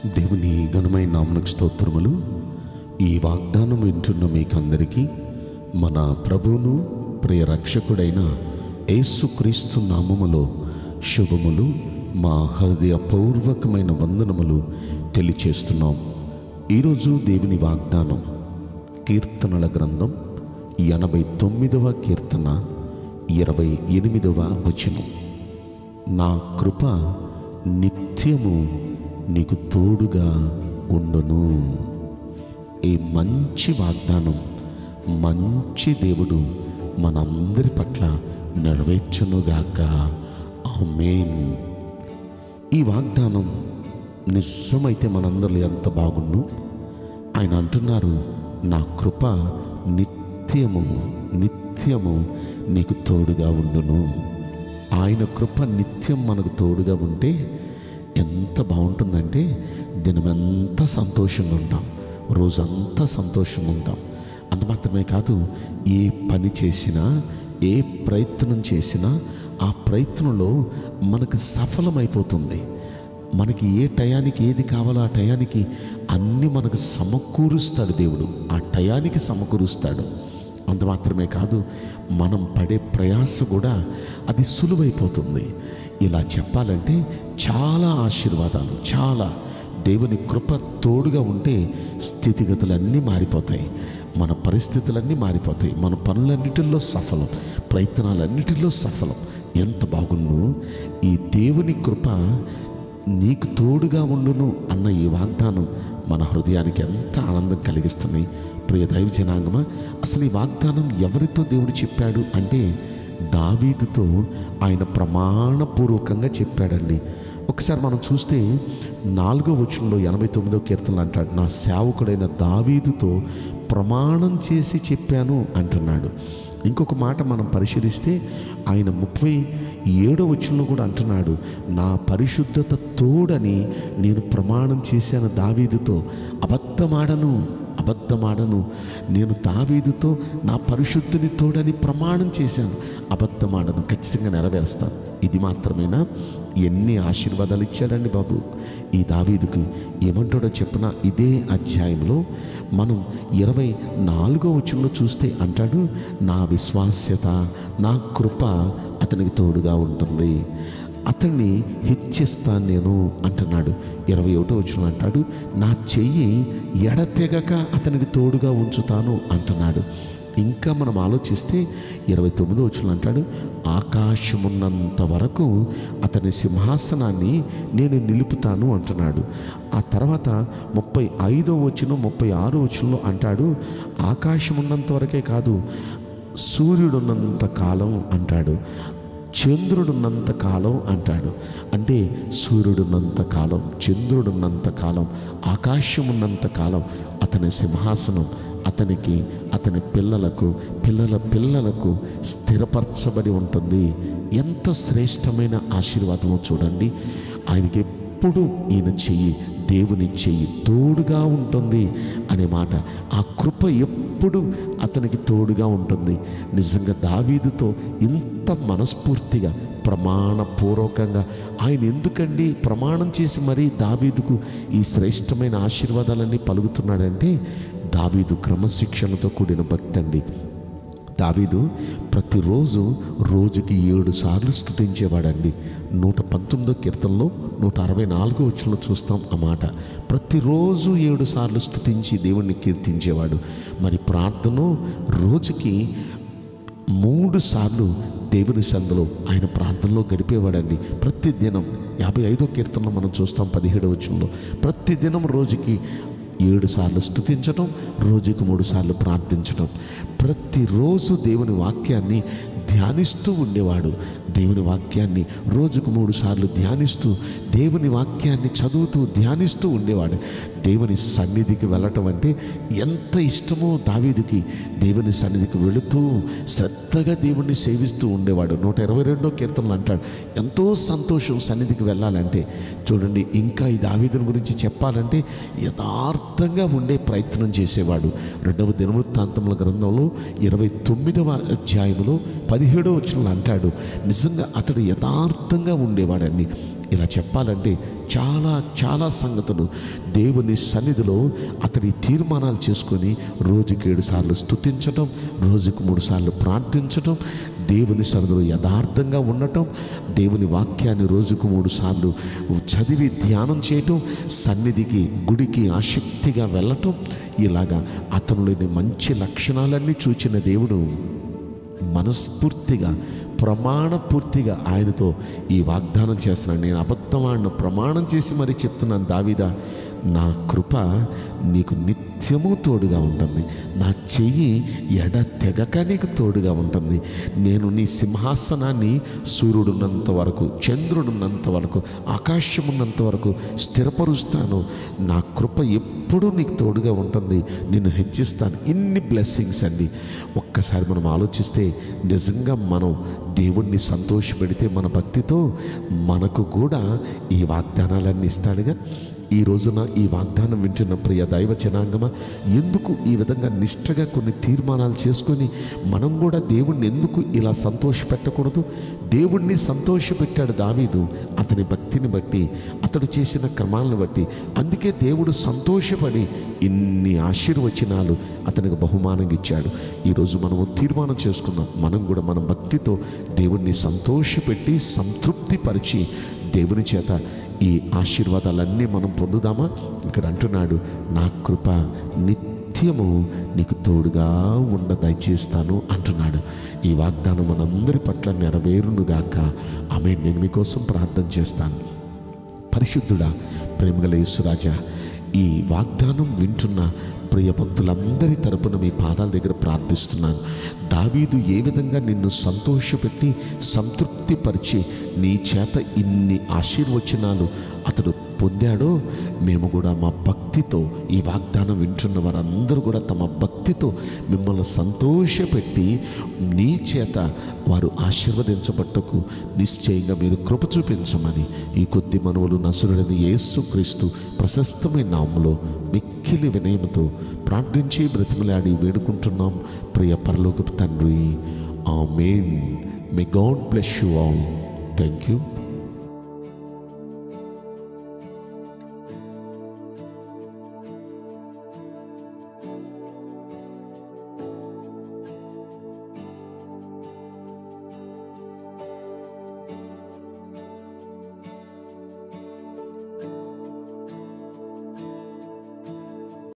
దేవుని ఘనమైన నామమునకు స్తోత్రములు. ఈ వాగ్దానం వింటున్న మీకందరికీ మన ప్రభువును ప్రియ రక్షకుడైన యేసుక్రీస్తు నామములో శుభములు, మా హృదయపూర్వకమైన వందనములు తెలియచేస్తున్నాం. ఈరోజు దేవుని వాగ్దానం కీర్తనల గ్రంథం 89వ కీర్తన 28వ వచనం. నా కృప నిత్యము నీకు తోడుగా ఉండును. ఈ మంచి వాగ్దానం మంచి దేవుడు మనందరి పట్ల నెరవేర్చునుగాక. ఆమేన్. ఈ వాగ్దానం నిజమైతే మనందరిలో ఎంత బాగుండు. ఆయన అంటున్నారు, నా కృప నిత్యము నిత్యము నీకు తోడుగా ఉండును. ఆయన కృప నిత్యం మనకు తోడుగా ఉంటే ఎంత బాగుంటుందంటే దినమంతా సంతోషంగా ఉంటాం, రోజంతా సంతోషంగా ఉంటాం. అంత మాత్రమే కాదు, ఏ పని చేసినా ఏ ప్రయత్నం చేసినా ఆ ప్రయత్నంలో మనకు సఫలమైపోతుంది. మనకి ఏ టయానికి ఏది కావాలో ఆ టయానికి అన్నీ మనకు సమకూరుస్తాడు దేవుడు. ఆ టయానికి సమకూరుస్తాడు. అంత మాత్రమే కాదు, మనం పడే ప్రయాస కూడా అది సులువైపోతుంది. ఇలా చెప్పాలంటే చాలా ఆశీర్వాదాలు, చాలా దేవుని కృప తోడుగా ఉంటే స్థితిగతులన్నీ మారిపోతాయి, మన పరిస్థితులన్నీ మారిపోతాయి, మన పనులన్నిటిలో సఫలం, ప్రయత్నాలన్నిటిలో సఫలం. ఎంత బాగుండు. ఈ దేవుని కృప నీకు తోడుగా ఉండును అన్న ఈ వాగ్దానం మన హృదయానికి ఎంత ఆనందం కలిగిస్తున్నాయి. ప్రియ దైవ జనాంగమా, అసలు ఈ వాగ్దానం ఎవరితో దేవుడు చెప్పాడు అంటే దావీదుతో ఆయన ప్రమాణపూర్వకంగా చెప్పాడండి. ఒకసారి మనం చూస్తే 4వ వచనంలో 89వ కీర్తనలు అంటాడు, నా సేవకుడైన దావీదుతో ప్రమాణం చేసి చెప్పాను అంటున్నాడు. ఇంకొక మాట మనం పరిశీలిస్తే ఆయన 37వ వచనంలో కూడా అంటున్నాడు, నా పరిశుద్ధత తోడని నేను ప్రమాణం చేశాను దావీదుతో, అబద్ధమాడను, నేను దావీదుతో నా పరిశుద్ధిని తోడని ప్రమాణం చేశాను, అబద్ధమాడను, ఖచ్చితంగా నెరవేరుస్తాను. ఇది మాత్రమేనా? ఎన్ని ఆశీర్వాదాలు ఇచ్చాడండి బాబు ఈ దావీదుకి. ఏమంటాడో చెప్పిన ఇదే అధ్యాయంలో మనం 24వ వచనంలో చూస్తే అంటాడు, నా విశ్వాస్యత, నా కృప అతనికి తోడుగా ఉంటుంది, అతన్ని హెచ్చిస్తాను నేను అంటున్నాడు. 21వ వచనం అంటాడు, నా చెయ్యి ఎడతెగక అతనికి తోడుగా ఉంచుతాను అంటున్నాడు. ఇంకా మనం ఆలోచిస్తే 29వ వచనం అంటాడు, ఆకాశమున్నంత వరకు అతని సింహాసనాన్ని నేను నిలుపుతాను అంటున్నాడు. ఆ తర్వాత 35వ వచనం 36వ వచనంలో అంటాడు, ఆకాశమున్నంత వరకే కాదు, సూర్యుడున్నంత కాలం అంటాడు, చంద్రుడున్నంత కాలం అంటాడు. అంటే సూర్యుడున్నంత కాలం, చంద్రుడున్నంత కాలం, ఆకాశం ఉన్నంత కాలం అతని సింహాసనం అతనికి, అతని పిల్లలకు, పిల్లల పిల్లలకు స్థిరపరచబడి ఉంటుంది. ఎంత శ్రేష్టమైన ఆశీర్వాదమో చూడండి. ఆయనకి ఎప్పుడు ఈయన చెయ్యి, దేవుని చెయ్యి తోడుగా ఉంటుంది అనే మాట, ఆ కృప ఎప్పుడు అతనికి తోడుగా ఉంటుంది. నిజంగా దావీదుతో ఇంత మనస్ఫూర్తిగా ప్రమాణపూర్వకంగా ఆయన ఎందుకండి ప్రమాణం చేసి మరీ దావీదుకు ఈ శ్రేష్టమైన ఆశీర్వాదాలన్నీ పలుకుతున్నాడంటే దావీదు క్రమశిక్షణతో కూడిన భక్తి అండి. దావీదు ప్రతిరోజు రోజుకి 7 సార్లు స్తుతించేవాడండి. 119వ కీర్తనలో 164వ వచనంలో చూస్తాం ఆ మాట. ప్రతిరోజు 7 సార్లు స్తుతించి దేవుణ్ణి కీర్తించేవాడు. మరి ప్రార్థన రోజుకి 3 సార్లు దేవుని సందులో ఆయన ప్రార్థనలో గడిపేవాడండి. ప్రతిదినం 55వ కీర్తనలో మనం చూస్తాం 17వ వచనంలో, ప్రతిదినం రోజుకి 7 సార్లు స్తుతించడం, రోజుకు 3 సార్లు ప్రార్థించడం. ప్రతిరోజు దేవుని వాక్యాన్ని ధ్యానిస్తూ ఉండేవాడు. దేవుని వాక్యాన్ని రోజుకు 3 సార్లు ధ్యానిస్తూ, దేవుని వాక్యాన్ని చదువుతూ ధ్యానిస్తూ ఉండేవాడు. దేవుని సన్నిధికి వెళ్ళటం అంటే ఎంత ఇష్టమో దావీదుకి. దేవుని సన్నిధికి వెళుతూ శ్రద్ధగా దేవుణ్ణి సేవిస్తూ ఉండేవాడు. 122వ కీర్తనలు అంటాడు, ఎంతో సంతోషం సన్నిధికి వెళ్ళాలంటే. చూడండి, ఇంకా ఈ దావీదుని గురించి చెప్పాలంటే యథార్థంగా ఉండే ప్రయత్నం చేసేవాడు. 2వ దినవృత్తాంతముల గ్రంథంలో 29వ అధ్యాయంలో 17వ వచనంలో అంటాడు, నిజంగా అతడు యథార్థంగా ఉండేవాడండి. ఇలా చెప్పాలంటే చాలా చాలా సంగతులు దేవుని సన్నిధిలో అతడి తీర్మానాలు చేసుకొని రోజుకి 7 సార్లు స్తుతించటం, రోజుకు 3 సార్లు ప్రార్థించటం, దేవుని సన్నిధిలో యథార్థంగా ఉండటం, దేవుని వాక్యాన్ని రోజుకు 3 సార్లు చదివి ధ్యానం చేయటం, సన్నిధికి గుడికి ఆసక్తిగా వెళ్ళటం, ఇలాగా అతనిలోని మంచి లక్షణాలన్నీ చూచిన దేవుడు మనస్ఫూర్తిగా ప్రమాణపూర్తిగా ఆయనతో ఈ వాగ్దానం చేస్తున్నాను. నేను అబద్ధమాడిన ప్రమాణం చేసి మరీ చెప్తున్నాను, దావీదా, నా కృప నీకు నిత్యము తోడుగా ఉంటుంది, నా చెయ్యి ఎడతెగక నీకు తోడుగా ఉంటుంది. నేను నీ సింహాసనాన్ని సూర్యుడున్నంత వరకు, చంద్రుడున్నంత వరకు, ఆకాశం ఉన్నంత వరకు స్థిరపరుస్తాను. నా కృప ఎప్పుడూ నీకు తోడుగా ఉంటుంది, నిన్ను హెచ్చిస్తాను. ఇన్ని బ్లెస్సింగ్స్ అండి. ఒక్కసారి మనం ఆలోచిస్తే నిజంగా మనం దేవుణ్ణి సంతోషపెడితే మన భక్తితో మనకు కూడా ఈ వాగ్దానాలన్నీ ఇస్తాడుగా. ఈ రోజున ఈ వాగ్దానం వింటున్న ప్రియ దైవ జనాంగమా, ఎందుకు ఈ విధంగా నిష్ఠగా కొన్ని తీర్మానాలు చేసుకొని మనం కూడా దేవుణ్ణి ఎందుకు ఇలా సంతోషపెట్టకూడదు? దేవుణ్ణి సంతోషపెట్టాడు దావీదు అతని భక్తిని బట్టి, అతడు చేసిన క్రమాలను బట్టి. అందుకే దేవుడు సంతోషపడి ఇన్ని ఆశీర్వచనాలు అతనికి బహుమానంగా ఇచ్చాడు. ఈరోజు మనము తీర్మానం చేసుకుందాం, మనం కూడా మన భక్తితో దేవుణ్ణి సంతోషపెట్టి సంతృప్తిపరిచి దేవుని చేత ఈ ఆశీర్వాదాలన్నీ మనం పొందుదామా? ఇక్కడ అంటున్నాడు, నా కృప నిత్యము నీకు తోడుగా ఉండ దయచేస్తాను అంటున్నాడు. ఈ వాగ్దానం మనందరి పట్ల నెరవేరునుగాక. ఆమేన్. నేను మీకోసం ప్రార్థన చేస్తాను. పరిశుద్ధుడా, ప్రేమగల యేసురాజా, ఈ వాగ్దానం వింటున్న ప్రియ భక్తులందరి తరపున మీ పాదాల దగ్గర ప్రార్థిస్తున్నాను. దావీదు ఏ విధంగా నిన్ను సంతోషపెట్టి సంతృప్తిపరిచి నీ చేత ఇన్ని ఆశీర్వచనాలు అతడు పొందాడో, మేము కూడా మా భక్తితో ఈ వాగ్దానం వింటున్న వారందరూ కూడా తమ భక్తితో మిమ్మల్ని సంతోషపెట్టి నీ చేత వారు ఆశీర్వదించబట్టకు నిశ్చయంగా మీరు కృప చూపించమని ఈ కొద్ది మనవులు నజరుడైన యేసుక్రీస్తు ప్రశస్తమైన నామములో మిక్కిలి వినయముతో ప్రార్థించి బ్రతిమలాడి వేడుకుంటున్నాం ప్రియ పరలోకపు తండ్రి. Amen. May God bless you all. Thank you.